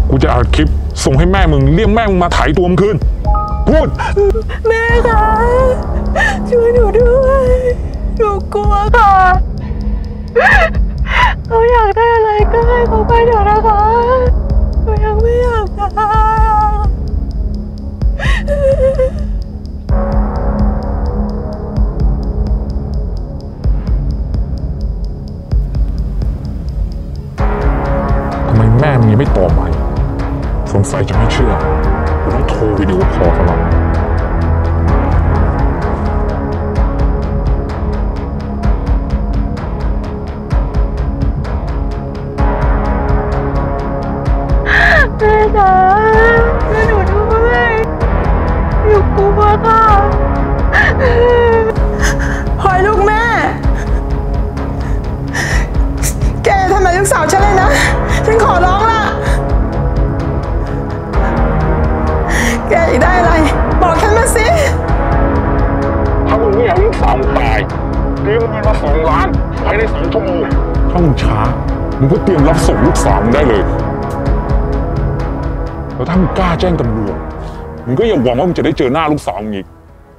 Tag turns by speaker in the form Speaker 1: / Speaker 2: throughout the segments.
Speaker 1: กูจะอัดคลิปส่งให้แม่มึงเรียกแม่มึงมาถ่ายตัวมึงคืนพูด
Speaker 2: แม่คะช่วยหนูด้วยหนูกลัวค่ะเขาอยากได้อะไรก็ให้เขาไปเถอะนะคะหนูยังไม่อยากตาย
Speaker 1: ทำไมแม่มึงยังไม่ตอบมาสงสัยจะไม่เชื่อกูต้องโทรวิดีโอคอลกันหรอก
Speaker 2: แม่จ๋าช่วยหนูด้วยหนูกลัวค่ะพลอยลูกแม่แกทำอะไรลูกสาวฉันเลยนะฉันขอร้องล่ะแกอยากได้อะไรบอกฉันมาสิ
Speaker 1: ถ้ามึงไม่อยากลูกสาวมึงตายเตรียมเงินมา2 ล้านภายใน2 ชั่วโมงถ้ามึงช้ามึงก็เตรียมรับส่งลูกสาวมึงได้เลยแล้วถ้ามึงกล้าแจ้งตำรวจมึงก็อย่าหวังว่ามึงจะได้เจอหน้าลูกสาวมึงอีก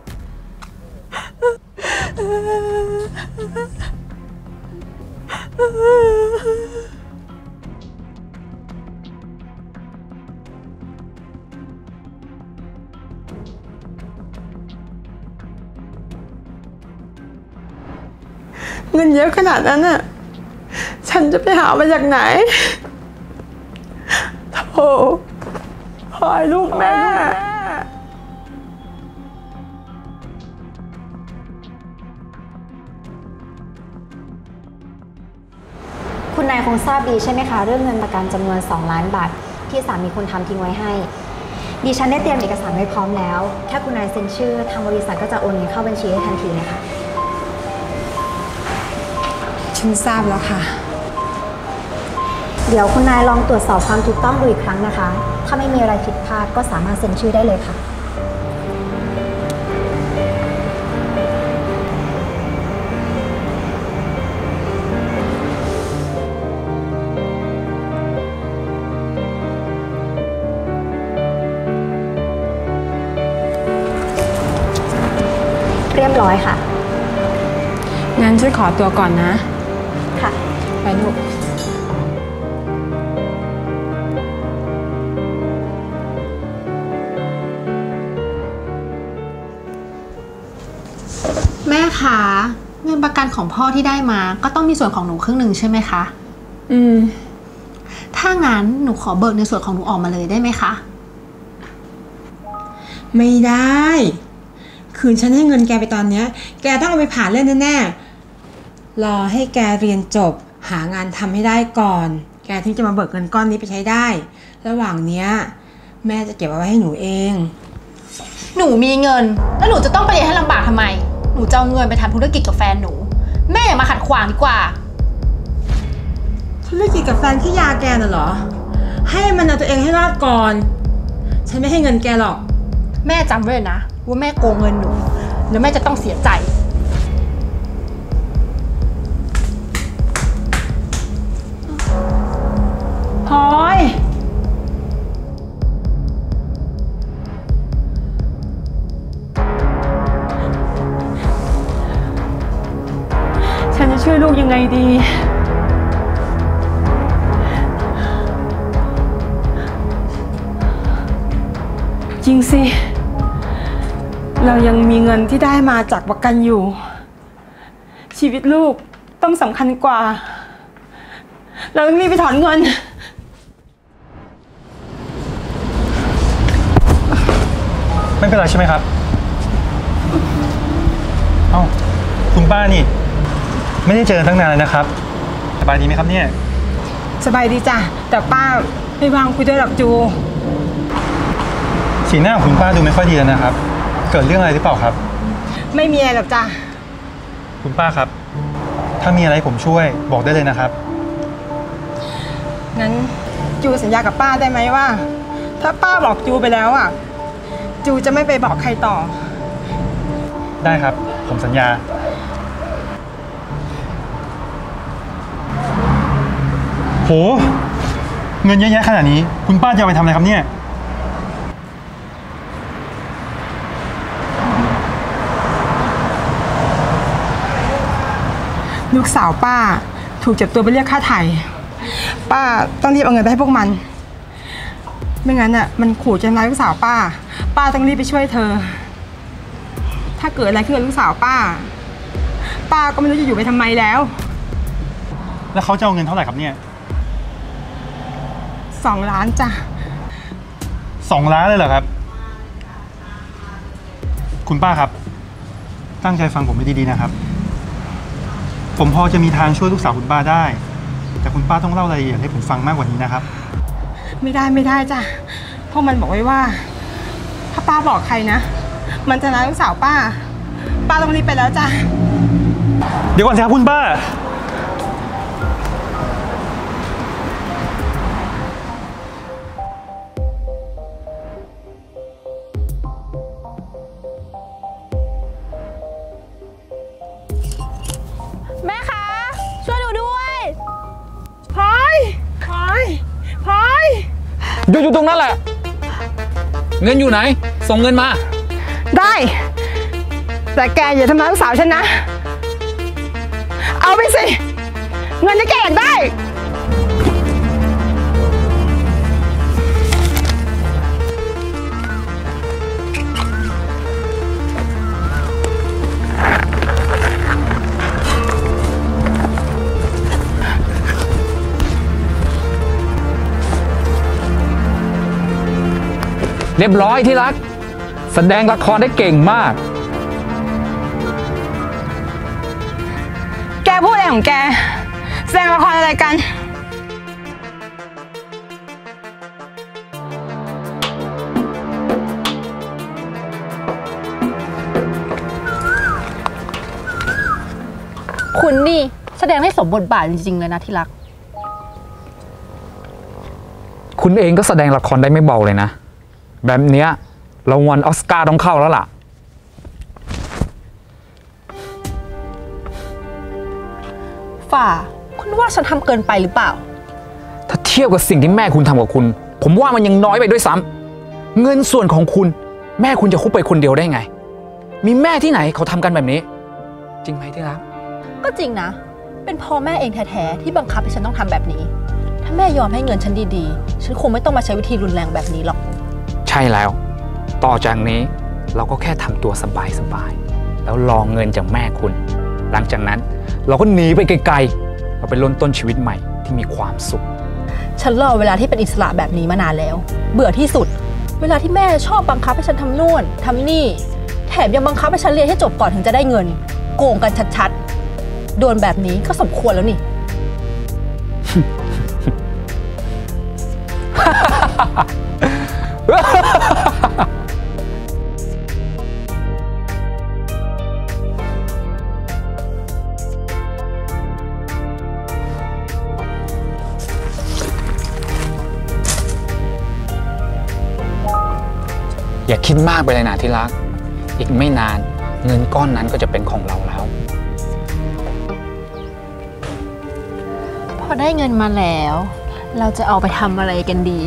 Speaker 2: เงินเยอะขนาดนั้นน่ะฉันจะไปหามาจากไหนโธ่พลอยลูกแม่
Speaker 3: คุณนายคงทราบดีใช่ไหมคะเรื่องเงินประกันจำนวน2 ล้านบาทที่สามีคุณทำทิ้งไว้ให้ดิฉันได้เตรียมเอกสารไว้พร้อมแล้วแค่คุณนายเซ็นชื่อทางบริษัทก็จะโอนเงินเข้าบัญชีให้ทันทีเลยค่ะ
Speaker 2: ฉันทราบแล้วค่ะ
Speaker 3: เดี๋ยวคุณนายลองตรวจสอบความถูกต้องดูอีกครั้งนะคะถ้าไม่มีอะไรผิดพลาดก็สามารถเซ็นชื่อได้เลยค่ะเรียบร้อยค่ะ
Speaker 2: งั้นฉันขอตัวก่อนนะ
Speaker 3: ค่ะ
Speaker 2: ไปลูก
Speaker 4: แม่คะเงินประกันของพ่อที่ได้มาก็ต้องมีส่วนของหนูครึ่งหนึ่งใช่ไหมคะถ้างั้นหนูขอเบิกในส่วนของหนูออกมาเลยได้ไหมคะ
Speaker 5: ไม่ได้คืนฉันให้เงินแกไปตอนเนี้ยแกต้องเอาไปผ่านเรื่องแน่ๆรอให้แกเรียนจบหางานทำให้ได้ก่อนแกถึงจะมาเบิกเงินก้อนนี้ไปใช้ได้ระหว่างเนี้ยแม่จะเก็บเอาไว้ให้หนูเอง
Speaker 4: หนูมีเงินแล้วหนูจะต้องไปเรียนให้ลำบากทำไมหนูจะเอาเงินไปทำธุรกิจกับแฟนหนูแม่อย่ามาขัดขวางดีกว่า
Speaker 5: ธุรกิจกับแฟนที่ยาแกน่ะเหรอให้มันเอาตัวเองให้รอดก่อนฉันไม่ให้เงินแกหรอก
Speaker 4: แม่จำไว้เลยนะว่าแม่โกงเงินหนูแล้วแม่จะต้องเสียใจ
Speaker 5: พลอย
Speaker 2: ฉันจะช่วยลูกยังไงดีจริงสิเรายังมีเงินที่ได้มาจากประกันอยู่ชีวิตลูกต้องสำคัญกว่าเราต้องรีบไปถอนเงิน
Speaker 6: ไม่เป็นไรใช่ไหมครับเอ้าคุณป้านี่ไม่ได้เจอตั้งนานเลยนะครับสบายดีไหมครับเนี่ย
Speaker 5: สบายดีจ้ะแต่ป้าไม่วางคุยด้วยหรอกจู
Speaker 6: สีหน้าของคุณป้าดูไม่ค่อยดีแล้วนะครับเกิดเรื่องอะไรหรือเปล่าครับ
Speaker 5: ไม่มีอะไรหรอกจ้ะ
Speaker 6: คุณป้าครับถ้ามีอะไรผมช่วยบอกได้เลยนะครับ
Speaker 5: งั้นจูสัญญากับป้าได้ไหมว่าถ้าป้าบอกจูไปแล้วอ่ะจูจะไม่ไปบอกใครต่อ
Speaker 6: ได้ครับผมสัญญาโหเงินเยอะแยะขนาดนี้คุณป้าจะเอาไปทำอะไรครับเนี่ย
Speaker 2: ลูกสาวป้าถูกจับตัวไปเรียกค่าไถ่ป้าต้องรีบเอาเงินไปให้พวกมันไม่งั้นอ่ะมันขู่จะทำร้ายลูกสาวป้าต้องรีบไปช่วยเธอถ้าเกิดอะไรขึ้นกับลูกสาวป้าก็ไม่รู้จะอยู่ไปทำไมแล้ว
Speaker 6: แล้วเขาจะเอาเงินเท่าไหร่ครับเนี่ย
Speaker 2: 2 ล้านจ้ะ
Speaker 6: 2 ล้านเลยเหรอครับคุณป้าครับตั้งใจฟังผมให้ดีๆนะครับผมพอจะมีทางช่วยลูกสาวคุณป้าได้แต่คุณป้าต้องเล่ารายละเอียดให้ผมฟังมากกว่านี้นะครับ
Speaker 2: ไม่ได้จ้ะเพราะมันบอกไว้ว่าถ้าป้าบอกใครนะมันจะร้ายลูกสาวป้าต้องรีบไปแล้วจ้ะ
Speaker 6: เดี๋ยวก่อนสิครับคุณป้า
Speaker 4: แม่คะช่วยหนูด้วย
Speaker 2: พลอย
Speaker 7: อยู่ตรงนั้นแหละเงินอยู่ไหนส่งเงินมา
Speaker 2: ได้แต่แกอย่าทำร้ายลูกสาวฉันนะเอาไปสิเงินที่แกอยากได้
Speaker 7: เรียบร้อยที่รักแสดงละครได้เก่งมาก
Speaker 2: แกพูดอะไรของแกแสดงละครอะไรกัน
Speaker 4: คุณนี่แสดงให้สมบทบาทจริงๆเลยนะที่รัก
Speaker 7: คุณเองก็แสดงละครได้ไม่เบาเลยนะแบบเนี้ยรางวัลออสการ์ต้องเข้าแล้วล่ะ
Speaker 4: ฝ่าคุณว่าฉันทำเกินไปหรือเปล่า
Speaker 7: ถ้าเทียบกับสิ่งที่แม่คุณทำกับคุณผมว่ามันยังน้อยไปด้วยซ้ำเงินส่วนของคุณแม่คุณจะคุบไปคนเดียวได้ไงมีแม่ที่ไหนเขาทำกันแบบนี้จริงไหมที่รัก
Speaker 4: ก็จริงนะเป็นพ่อแม่เองแท้ๆที่บังคับให้ฉันต้องทำแบบนี้ถ้าแม่ยอมให้เงินฉันดีๆฉันคงไม่ต้องมาใช้วิธีรุนแรงแบบนี้หรอก
Speaker 7: ใช่แล้วต่อจากนี้เราก็แค่ทำตัวสบายๆแล้วรอเงินจากแม่คุณหลังจากนั้นเราก็หนีไปไกลๆเราไปเริ่มต้นชีวิตใหม่ที่มีความสุข
Speaker 4: ฉันรอเวลาที่เป็นอิสระแบบนี้มานานแล้วเบื่อที่สุดเวลาที่แม่ชอบบังคับให้ฉันทำนู่นทำนี่แถมยังบังคับให้ฉันเรียนให้จบก่อนถึงจะได้เงินโกงกันชัดๆโดนแบบนี้ก็สมควรแล้วนี่
Speaker 7: อย่าคิดมากไปเลยนะที่รักอีกไม่นานเงินก้อนนั้นก็จะเป็นของเราแล้ว
Speaker 4: พอได้เงินมาแล้วเราจะเอาไปทำอะไรกันดี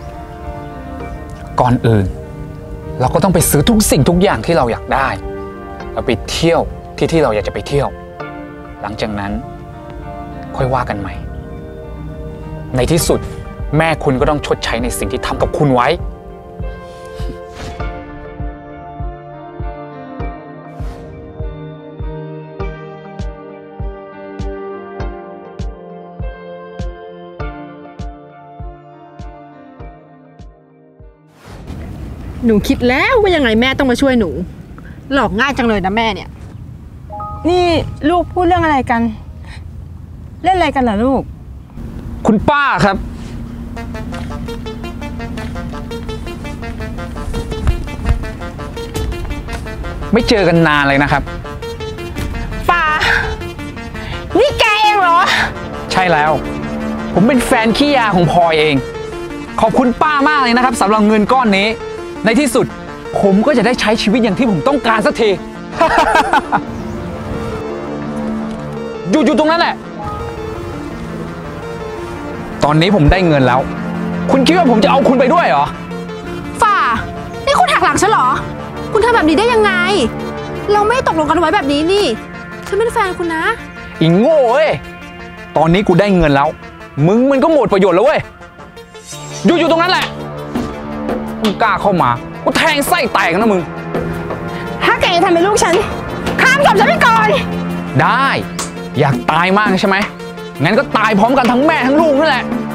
Speaker 7: ก่อนอื่นเราก็ต้องไปซื้อทุกสิ่งทุกอย่างที่เราอยากได้เราไปเที่ยวที่เราอยากจะไปเที่ยวหลังจากนั้นค่อยว่ากันใหม่ในที่สุดแม่คุณก็ต้องชดใช้ในสิ่งที่ทำกับคุณไว้
Speaker 4: หนูคิดแล้วว่ายังไงแม่ต้องมาช่วยหนูหลอกง่ายจังเลยนะแม่เนี่ย
Speaker 2: นี่ลูกพูดเรื่องอะไรกันเล่นอะไรกันเหรอลูก
Speaker 7: คุณป้าครับไม่เจอกันนานเลยนะครับ
Speaker 2: ป้านี่แกเองเหรอ
Speaker 7: ใช่แล้วผมเป็นแฟนขี้ยาของพลอยเองขอบคุณป้ามากเลยนะครับสำหรับเงินก้อนนี้ในที่สุดผมก็จะได้ใช้ชีวิตอย่างที่ผมต้องการสักที อยู่ตรงนั้นแหละตอนนี้ผมได้เงินแล้วคุณคิดว่าผมจะเอาคุณไปด้วยเหรอ
Speaker 4: ฝ่า นี่คุณหักหลังฉันเหรอ คุณทำแบบนี้ได้ยังไง เราไม่ตกลงกันไว้แบบนี้นี่ ฉันเป็นแฟนคุณนะ
Speaker 7: อีโง่เว้ย ตอนนี้กูได้เงินแล้ว มึงมันก็หมดประโยชน์แล้วเว้ย อยู่ตรงนั้นแหละ มึงกล้าเข้ามา กูแทงไส้แตกนะมึง
Speaker 2: ถ้าแกจะทำเป็นลูกฉัน ข้ามศพฉันไปก่อน
Speaker 7: ได้ อยากตายมากใช่ไหม งั้นก็ตายพร้อมกันทั้งแม่ทั้งลูกนั่นแหละ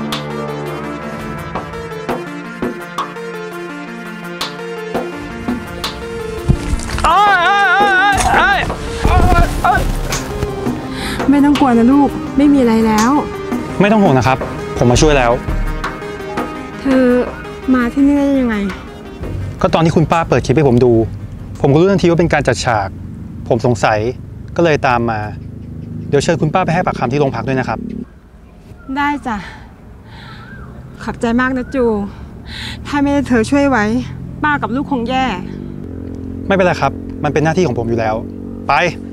Speaker 2: ไม่ต้องกลัวนะลูก ไม่มีอะไรแล้ว
Speaker 6: ไม่ต้องห่วงนะครับ ผมมาช่วยแล้ว
Speaker 2: เธอมาที่นี่ได้ยังไง
Speaker 6: ก็ตอนที่คุณป้าเปิดคลิปให้ผมดู ผมก็รู้ทันทีว่าเป็นการจัดฉาก ผมสงสัยก็เลยตามมา เดี๋ยวเชิญคุณป้าไปให้ปากคำที่โรงพักด้วยนะครับ
Speaker 2: ได้จ้ะ ขอบใจมากนะจู ถ้าไม่ได้เธอช่วยไว้ ป้ากับลูกคงแย่
Speaker 6: ไม่เป็นไรครับ มันเป็นหน้าที่ของผมอยู่แล้ว ไป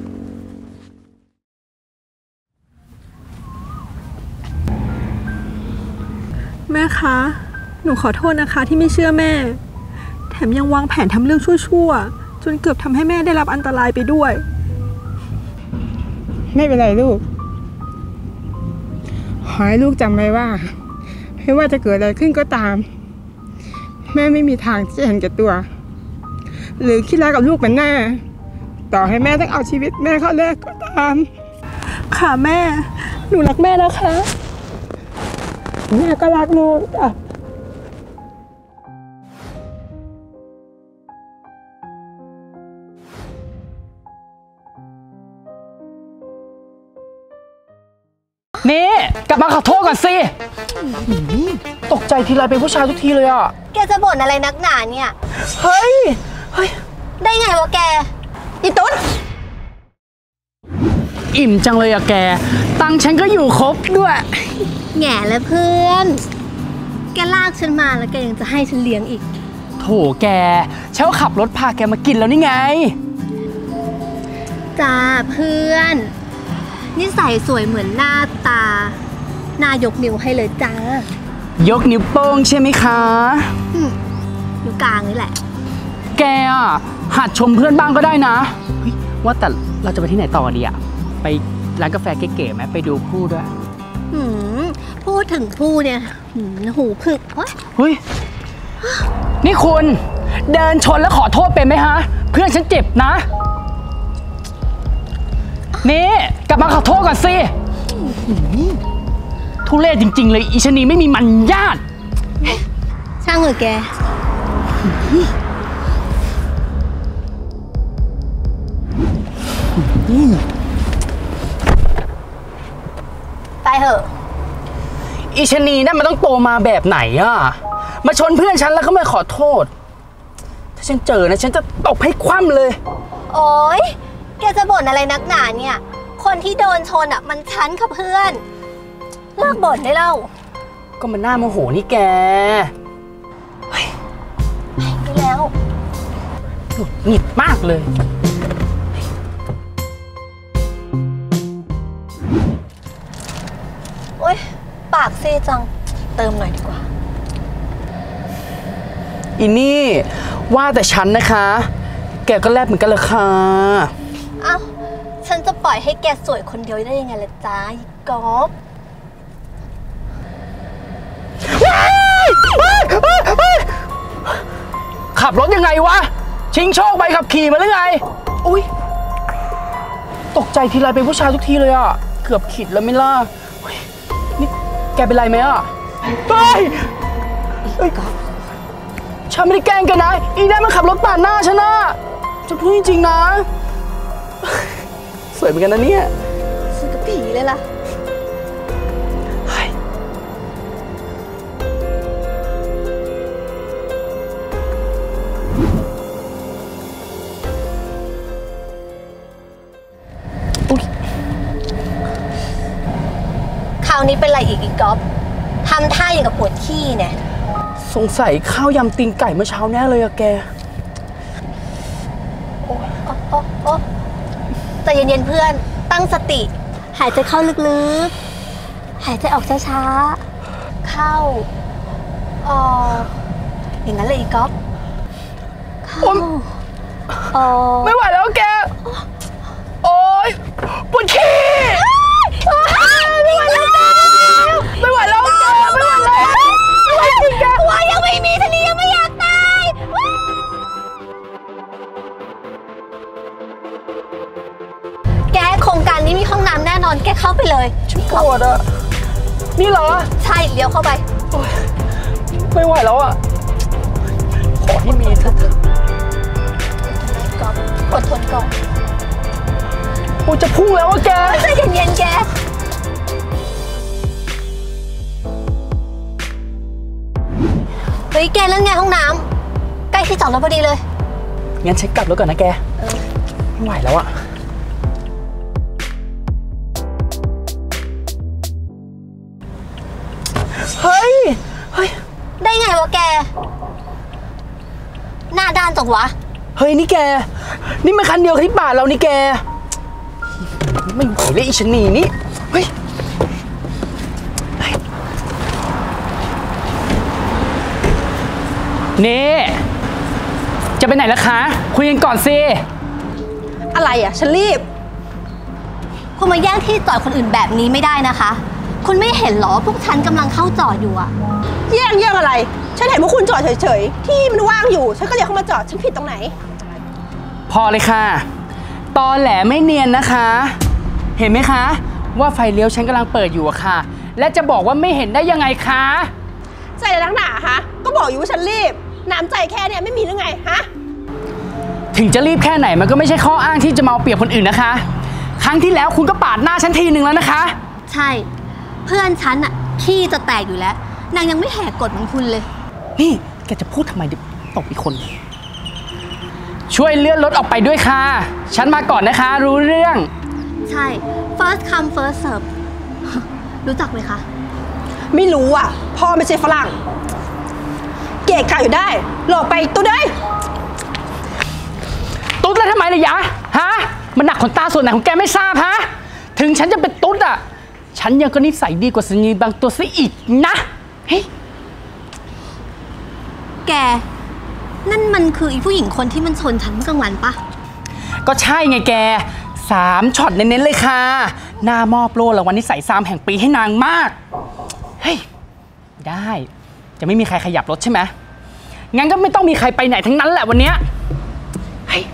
Speaker 4: แม่คะ หนูขอโทษนะคะที่ไม่เชื่อแม่ แถมยังวางแผนทำเรื่องชั่วๆ จนเกือบทำให้แม่ได้รับอันตรายไปด้วย
Speaker 2: ไม่เป็นไรลูก ขอให้ลูกจำไว้ว่า ไม่ว่าจะเกิดอะไรขึ้นก็ตาม แม่ไม่มีทางที่จะเห็นแก่ตัว หรือคิดร้ายกับลูกเป็นแน่ ต่อให้แม่ต้องเอาชีวิตแม่เข้าแลกก็ตาม
Speaker 4: ค่ะแม่ หนูรักแม่นะคะ
Speaker 2: แม่ก็รักลูกจ้ะ
Speaker 7: นี่กลับมาขอโทษก่อนสิ ตกใจทีไรเป็นผู้ชายทุกทีเลยอ่ะ
Speaker 3: แกจะบ่นอะไรนักหนาเนี่ย
Speaker 7: เฮ้ย
Speaker 3: ได้ไงวะแกอีตุ๊ด
Speaker 8: อิ่มจังเลยอะแก ตังค์ฉันก็อยู่ครบด้วย
Speaker 3: แง่แล้วเพื่อน แกลากฉันมาแล้วแกยังจะให้ฉันเลี้ยงอีก
Speaker 8: โถแกฉันก็ขับรถพาแกมากินแล้วนี่ไง
Speaker 3: จ้าเพื่อนนิสัยสวยเหมือนหน้าตา นายกนิ้วให้เลยจ้าย
Speaker 8: กนิ้วโป้งใช่ไหมคะ
Speaker 3: นิ้วกลางนี่แหละ
Speaker 8: แกอะหัดชมเพื่อนบ้างก็ได้นะเฮ้ยว่าแต่เราจะไปที่ไหนต่อดีอะไปร้านกาแฟเก๋ๆไหมไปดูผู้ด้วย
Speaker 3: พูดถึงผู้เนี่ยหูผึกวะ
Speaker 8: เฮ้ย นี่คุณเดินชนแล้วขอโทษเป็นไหมฮะ เพื่อนฉันเจ็บนะ นี่กลับมาขอโทษก่อนสิทุเรศจริงๆเลยอีชะนีไม่มีมันญาติ
Speaker 3: ช่างเหอะแกไปเถอะ
Speaker 8: อีชะนีนั่นมันต้องโตมาแบบไหนอะมาชนเพื่อนฉันแล้วก็ไม่ขอโทษ ถ้าฉันเจอนะฉันจะตบให้คว่ำเลย
Speaker 3: โอ๊ยแกจะบ่นอะไรนักหนาเนี่ย คนที่โดนชนอ่ะมันฉันค่ะเพื่อนเลิกบ่นได้แล้ว
Speaker 8: ก็มันน่าโมโหนี่แก
Speaker 3: ไปแล้ว
Speaker 8: หงุดหงิดมากเลย
Speaker 3: โอ๊ยปากซีดจังเติมหน่อยดีกว่า
Speaker 8: อีนี่ว่าแต่ฉันนะคะ แกก็แลบเหมือนกันเลยค่ะ
Speaker 3: เอ้าฉันจะปล่อยให้แกสวยคนเดียวได้ยังไงล่ะจ๊ะอีกอล์ฟ
Speaker 8: ขับรถยังไงวะ ชิงโชคไปขับขี่มาหรือไง อุ้ยตกใจทีไรเป็นผู้ชายทุกทีเลยอ่ะ เกือบขิดแล้วไม่ล่ะเฮ้ยนี่แกเป็นไรไหมอ่ะเฮ้ยฉันไม่ได้แกล้งแกนะ อีนั่นมันขับรถปาดหน้าฉันนะจะพูดจริงๆนะ สวยเหมือนกันนะเนี่ย
Speaker 3: สุดกับผีเลยล่ะ คราวนี้เป็นไรอีกก๊อฟทำท่าอย่างกับปวดขี้เนี่ย
Speaker 8: สงสัยข้าวยำตีนไก่เมื่อเช้าแน่เลยอะแก
Speaker 3: โอ๊ะใจเย็นๆเพื่อน ตั้งสติ หายใจเข้าลึกๆ หายใจออกช้าๆ เข้าอย่างนั้นเลยอีกก๊อฟ
Speaker 8: ไม่ไหวแล้วแก โอ๊ยปวดขี้ไม่ไหวแล้วแกไม่ไหวแล้วแกไม่ไหวแล้วไม่ไหวจริงแกว่ายังไม่มีทีนี้ยังไม่อยากตาย
Speaker 3: แกโครงการนี้มีห้องน้ำแน่นอนแกเข้าไปเลย
Speaker 8: ปวดอ่ะนี่เหรอ
Speaker 3: ใช่เลี้ยวเข้าไป
Speaker 8: ไม่ไหวแล้วอ่ะขอให้มีเถอะ
Speaker 3: ก๊อฟอดทนก่อน
Speaker 8: กูจะพุ่งแล้วอะแก
Speaker 3: ใจเย็นๆแกเฮ้ยแกเรื่องไงห้องน้ำใกล้ที่จอดรถพอดีเลย
Speaker 8: งั้นเช็คกลับรถก่อนนะแกไม่ไหวแล้วอะเฮ้ย
Speaker 3: ได้ไงวะแกหน้าด้านจังวะ
Speaker 8: เฮ้ยนี่แกนี่มันคันเดียวกับที่ป่าเรานี่แกไม่ไหวเลยอีชนีนี่เฮ้ยนี่จะไปไหนล่ะคะคุยกันก่อนสิ
Speaker 4: อะไรอ่ะฉันรีบ
Speaker 3: คุณมาแย่งที่จอดคนอื่นแบบนี้ไม่ได้นะคะคุณไม่เห็นหรอพวกฉันกำลังเข้าจอดอยู่อะ
Speaker 4: แย่งอะไรฉันเห็นว่าคุณจอดเฉยๆที่มันว่างอยู่ฉันก็อยากเข้ามาจอดฉันผิดตรงไหน
Speaker 8: พอเลยค่ะตอแหลไม่เนียนนะคะเห็นไหมคะว่าไฟเลี้ยวฉันกำลังเปิดอยู่อะค่ะและจะบอกว่าไม่เห็นได้ยังไงคะ
Speaker 4: ใจอะไรนักหนาคะก็บอกอยู่ว่าฉันรีบน้ำใจแค่เนี่ยไม่มีหรือไงฮะ
Speaker 8: ถึงจะรีบแค่ไหนมันก็ไม่ใช่ข้ออ้างที่จะมาเอาเปรียบคนอื่นนะคะครั้งที่แล้วคุณก็ปาดหน้าฉันทีนึงแล้วนะคะ
Speaker 3: ใช่เพื่อนฉันอะขี้จะแตกอยู่แล้วนางยังไม่แหกกฎเหมือนคุณเลย
Speaker 8: นี่แกจะพูดทำไมดิตบอีกคนช่วยเลื่อนรถออกไปด้วยค่ะฉันมาก่อนนะคะรู้เรื่อง
Speaker 3: ใช่ first come first serve รู้จักไหมคะ
Speaker 4: ไม่รู้อ่ะพ่อไม่ใช่ฝรั่งเกะกะอยู่ได้หลบไปตุ๊ดเลย
Speaker 8: ตุ๊ดแล้วทำไมเลยยะฮะมันหนักขนตาส่วนไหนของแกไม่ทราบฮะถึงฉันจะเป็นตุ๊ดอ่ะฉันยังก็นิสัยดีกว่าสัญญีบางตัวซะอีกนะเฮ้ย
Speaker 3: แกนั่นมันคืออีผู้หญิงคนที่มันชนฉันเมื่อกลางวันปะ
Speaker 8: ก็ใช่ไงแก3 ช็อตเน้นๆเลยค่ะหน้ามอบโล่รางวัลนิสัย3 แห่งปีให้นางมากเฮ้ยได้จะไม่มีใครขยับรถใช่ไหมงั้นก็ไม่ต้องมีใครไปไหนทั้งนั้นแหละวันเนี้ยเฮ้ย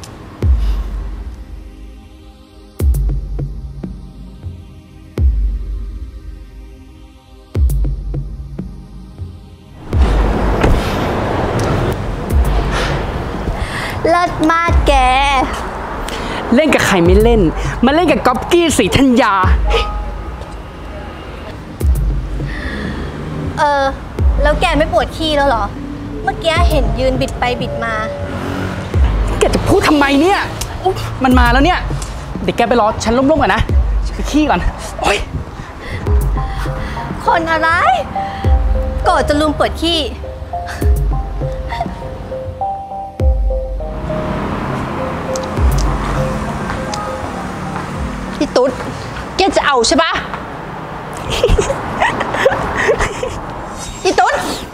Speaker 3: เลิศมากแก
Speaker 8: เล่นกับใครไม่เล่นมาเล่นกับก๊อปกี้ศรีธัญญา
Speaker 3: แล้วแกไม่ปวดขี้แล้วเหรอเมื่อกี้เห็นยืนบิดไปบิดมา
Speaker 8: แกจะพูดทำไมเนี่ยมันมาแล้วเนี่ยเดี๋ยวแกไปรอฉันล้มๆก่อนนะไปขี้ก่อนโอ๊ย
Speaker 3: คนอะไรโกรธจะลืมเปิดขี้
Speaker 4: พี่ตุ๊ดแกจะเอาใช่ปะพี่ตุ๊ด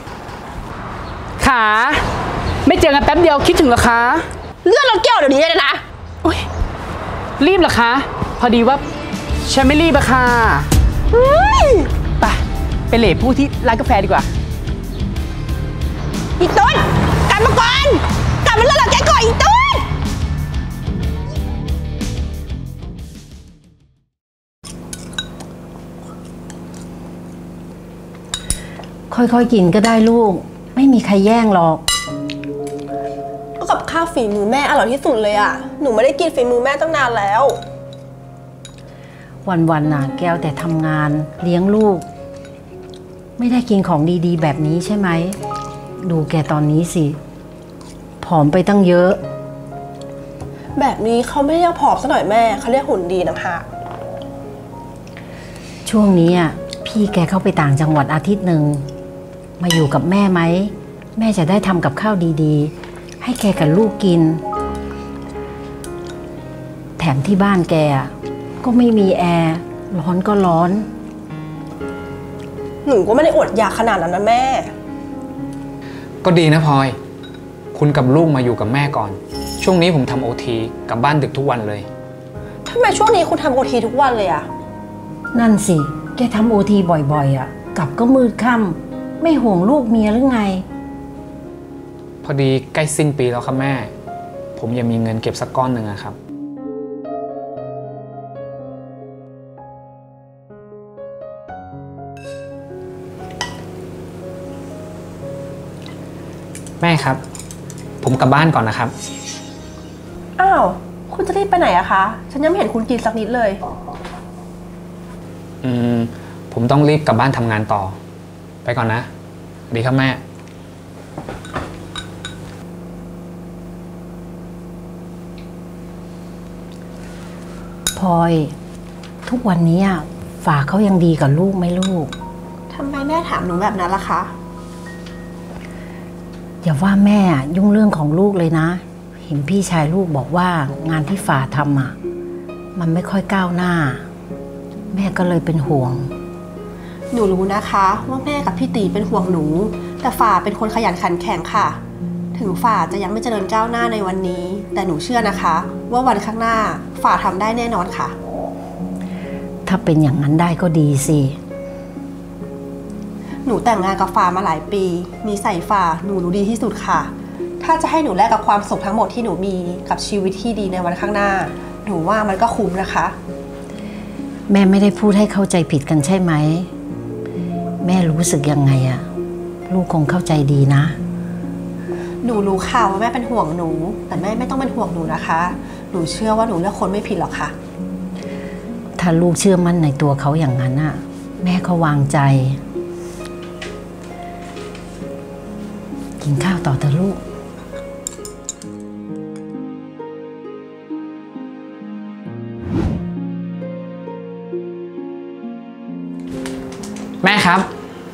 Speaker 8: ขาไม่เจอกันแป๊บเดียวคิดถึงเหรอคะ
Speaker 4: เลื่อนรถแก้วเดี๋ยวนี้เลยนะ
Speaker 8: รีบเหรอคะพอดีว่าฉันไม่รีบอะค่ะไปเหล่ผู้ที่ร้านกาแฟดีกว่า
Speaker 4: พี่ตุ๊ดกลับมาก่อนกลับมาเลื่อนรถแก้วก่อนอีตุ๊ด
Speaker 9: ค่อยๆกินก็ได้ลูกไม่มีใครแย่งหรอก
Speaker 4: กับข้าวฝีมือแม่อร่อยที่สุดเลยอ่ะหนูไม่ได้กินฝีมือแม่ตั้งนานแล้ว
Speaker 9: วันๆน่ะแก้วแต่ทำงานเลี้ยงลูกไม่ได้กินของดีๆแบบนี้ใช่ไหมดูแกตอนนี้สิผอมไปตั้งเยอะ
Speaker 4: แบบนี้เขาไม่เรียกผอมซะหน่อยแม่เขาเรียกหุ่นดีนะฮะ
Speaker 9: ช่วงนี้อ่ะพี่แกเข้าไปต่างจังหวัดอาทิตย์หนึ่งมาอยู่กับแม่ไหมแม่จะได้ทำกับข้าวดีๆให้แกกับลูกกินแถมที่บ้านแกก็ไม่มีแอร์ร้อนก็ร้อน
Speaker 4: หนูก็ไม่ได้อดอยากขนาดนั้นนะแม่
Speaker 7: ก็ดีนะพลอย คุณกับลูกมาอยู่กับแม่ก่อน ช่วงนี้ผมทำ OT กลับบ้านดึกทุกวันเลย
Speaker 4: ทำไมช่วงนี้คุณทำ OT ทุกวันเลยอะ
Speaker 9: นั่นสิ แกทำ OT บ่อยๆอ่ะ กลับก็มืดค่ำไม่ห่วงลูกเมียหรือไง
Speaker 7: พอดีใกล้สิ้นปีแล้วครับแม่ ผมยังมีเงินเก็บสักก้อนหนึ่งอะครับ แม่ครับ ผมกลับบ้านก่อนนะครับ
Speaker 4: อ้าว คุณจะรีบไปไหนอะคะ ฉันยังไม่เห็นคุณกินสักนิดเลย
Speaker 7: ผมต้องรีบกลับบ้านทำงานต่อ ไปก่อนนะสวัสดีครับแม่
Speaker 9: พลอยทุกวันนี้ฝากเขายังดีกับลูกไหมลูก
Speaker 4: ทำไมแม่ถามหนูแบบนั้นล่ะคะ
Speaker 9: อย่าว่าแม่ยุ่งเรื่องของลูกเลยนะ เห็นพี่ชายลูกบอกว่างานที่ฝ่าทำมันไม่ค่อยก้าวหน้า แม่ก็เลยเป็นห่วง
Speaker 4: หนูรู้นะคะว่าแม่กับพี่ตีเป็นห่วงหนู แต่ฝ่าเป็นคนขยันขันแข็งค่ะ ถึงฝ่าจะยังไม่เจริญก้าวหน้าในวันนี้ แต่หนูเชื่อนะคะ ว่าวันข้างหน้าฝ่าทำได้แน่นอนค่ะ
Speaker 9: ถ้าเป็นอย่างนั้นได้ก็ดีสิ
Speaker 4: หนูแต่งงานกับฝ่ามาหลายปีนิสัยฝ่าหนูรู้ดีที่สุดค่ะ ถ้าจะให้หนูแลกกับความสุขทั้งหมดที่หนูมีกับชีวิตที่ดีในวันข้างหน้า หนูว่ามันก็คุ้มนะคะ
Speaker 9: แม่ไม่ได้พูดให้เข้าใจผิดกันใช่ไหม แม่รู้สึกยังไงลูกคงเข้าใจดีนะ
Speaker 4: หนูรู้ค่ะว่าแม่เป็นห่วงหนู แต่แม่ไม่ต้องเป็นห่วงหนูนะคะ หนูเชื่อว่าหนูเลือกคนไม่ผิดหรอกค่ะ
Speaker 9: ถ้าลูกเชื่อมั่นในตัวเขาอย่างนั้นแม่ก็วางใจ กินข้าวต่อเถอะลูก
Speaker 7: แม่ครับ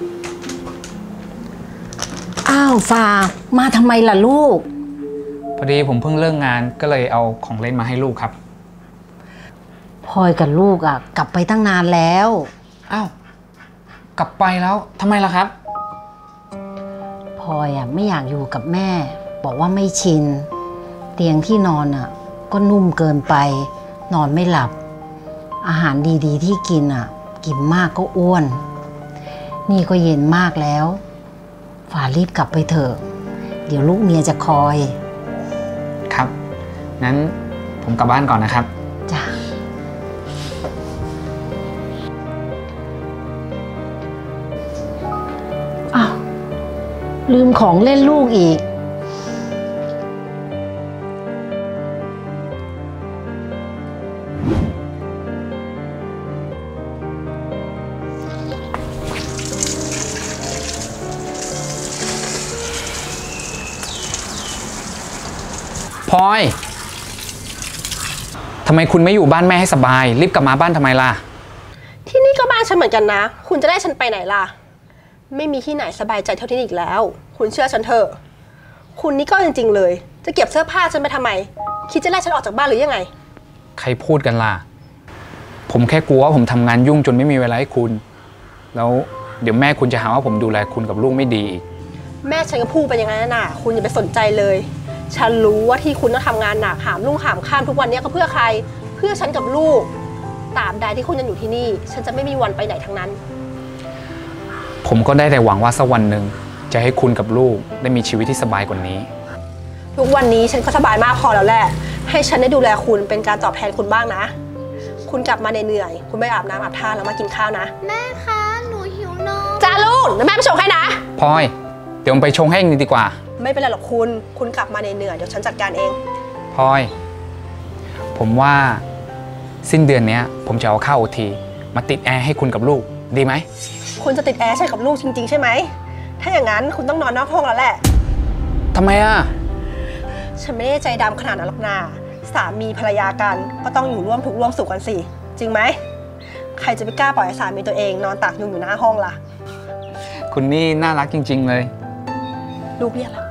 Speaker 9: อ้าวฟ้ามาทำไมล่ะลูก
Speaker 7: พอดีผมเพิ่งเลิกงานก็เลยเอาของเล่นมาให้ลูกครับ
Speaker 9: พลอยกับลูกกลับไปตั้งนานแล้ว
Speaker 7: อ้าว กลับไปแล้วทำไมล่ะครับ
Speaker 9: พลอยไม่อยากอยู่กับแม่ บอกว่าไม่ชิน เตียงที่นอนก็นุ่มเกินไป นอนไม่หลับ อาหารดีๆที่กินกินมากก็อ้วน นี่ก็เย็นมากแล้วฝ่ารีบกลับไปเถอะเดี๋ยวลูกเมียจะคอย
Speaker 7: ครับ งั้นผมกลับบ้านก่อนนะครับ
Speaker 9: จ้ะอ้าวลืมของเล่นลูกอีก
Speaker 7: พลอยทำไมคุณไม่อยู่บ้านแม่ให้สบายรีบกลับมาบ้านทำไมล่ะ
Speaker 4: ที่นี่ก็บ้านฉันเหมือนกันนะคุณจะได้ฉันไปไหนล่ะไม่มีที่ไหนสบายใจเท่าที่นี่อีกแล้วคุณเชื่อฉันเถอะคุณนี่ก็จริงๆเลยจะเก็บเสื้อผ้าฉันไปทำไมคิดจะไล่ฉันออกจากบ้านหรือยังไง
Speaker 7: ใครพูดกันล่ะผมแค่กลัวว่าผมทำงานยุ่งจนไม่มีเวลาให้คุณแล้วเดี๋ยวแม่คุณจะหาว่าผมดูแลคุณกับลูกไม่ดีอีก
Speaker 4: แม่ฉันก็พูดไปอย่างนั้นน่ะคุณอย่าไปสนใจเลยฉันรู้ว่าที่คุณต้องทำงานหนักหามรุ่งหามข้ามทุกวันนี้ก็เพื่อใครเพื่อฉันกับลูกตราบใดที่คุณยังอยู่ที่นี่ฉันจะไม่มีวันไปไหนทั้งนั้น
Speaker 7: ผมก็ได้แต่หวังว่าสักวันหนึ่งจะให้คุณกับลูกได้มีชีวิตที่สบายกว่านี้
Speaker 4: ทุกวันนี้ฉันก็สบายมากพอแล้วแหละให้ฉันได้ดูแลคุณเป็นการตอบแทนคุณบ้างนะคุณกลับมาเหนื่อยคุณไปอาบน้ำอาบท่าแล้วมากินข้าวนะ
Speaker 3: แม่คะหนูหิวนม
Speaker 4: จ้าลูกแล้วแม่ไปชงให้นะ
Speaker 7: พลอยเดี๋ยวไปชงให้เองดีกว่า
Speaker 4: ไม่เป็นไรหรอกคุณกลับมาเหนื่อยเดี๋ยวฉันจัดการเอง
Speaker 7: พลอยผมว่าสิ้นเดือนนี้ผมจะเอาค่า OT มาติดแอร์ให้คุณกับลูกดีไหม
Speaker 4: คุณจะติดแอร์ใช่กับลูกจริงๆใช่ไหมถ้าอย่างนั้นคุณต้องนอนนอกห้องแล้วแหละ
Speaker 7: ทำไม
Speaker 4: ฉันไม่ได้ใจดำขนาดนั้นหรอกนาสามีภรรยากันก็ต้องอยู่ร่วมทุกข์ร่วมสุขกันสิจริงไหมใครจะไปกล้าปล่อยให้สามีตัวเองนอนตากยุงอยู่หน้าห้องล่ะ
Speaker 7: คุณนี่น่ารักจริงๆเลย
Speaker 4: ลูกเรียกแล้ว